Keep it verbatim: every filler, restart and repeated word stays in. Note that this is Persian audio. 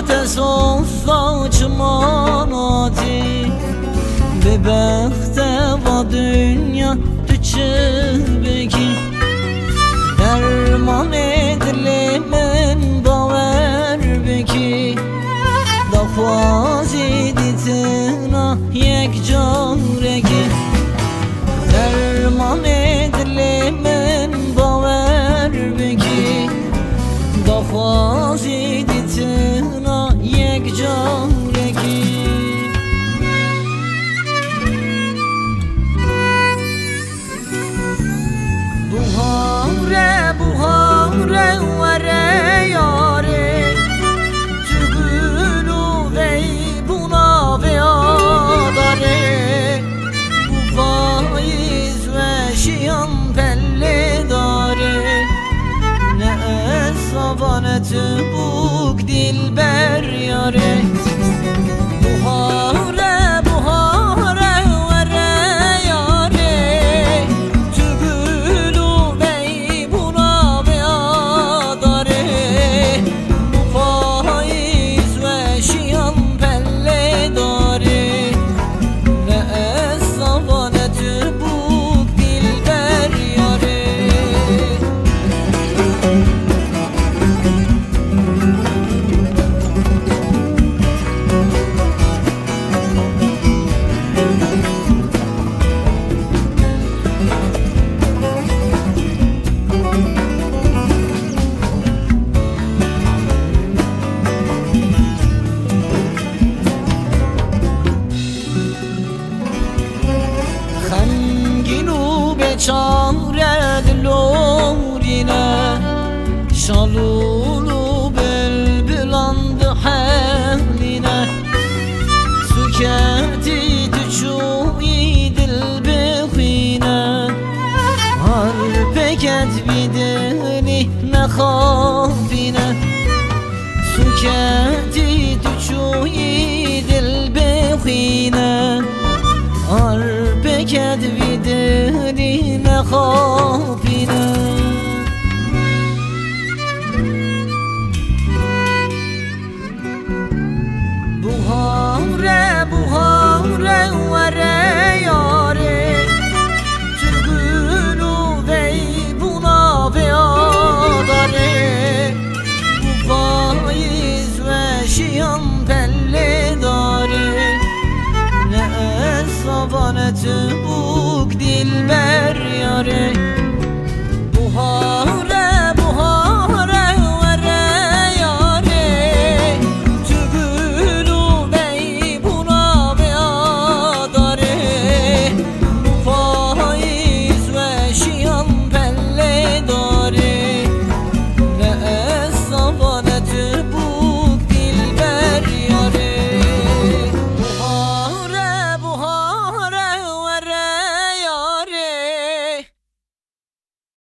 تصفى چماناتی به بخت و دنیا تو چه بگی درمان دل من باور بگی دخوازی دیتنا یک جارگی درمان دل من باور بگی دخوازی دیتنا یک جارگی بوهاره بوهاره وره یاره تو گلو وی بونا و آداره بو پاییز و شیان پله داره نه اصابانت بوک دل بر یاره بوهاره بوهاره وره یاره تو گلو وی بونا و آداره بو پاییز و شیان پله داره نه اصابانت بوک دل بر یاره خنگینو بیچاره دلورینه شالولو بلبلاند حالینه سکتی تو چوی دل بخوینه هر پکت بیدنی نخوابینه سکتی تو چوی دل بخوینه هر پکت بیدنی نخوابینه بوهاره بوهاره وره یاره تو گلو وی بونا و آداره بو پاییز و شیان پله داره نه اصابانت بوک دل بر یاره